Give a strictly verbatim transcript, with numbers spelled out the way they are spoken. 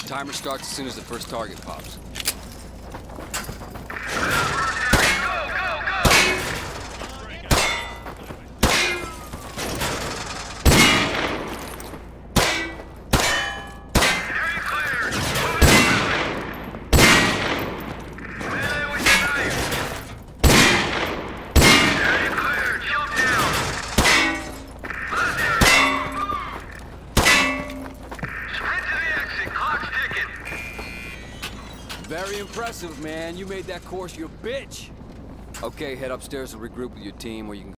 Timer starts as soon as the first target pops. Very impressive, man. You made that course your bitch. Okay, head upstairs and regroup with your team, or you can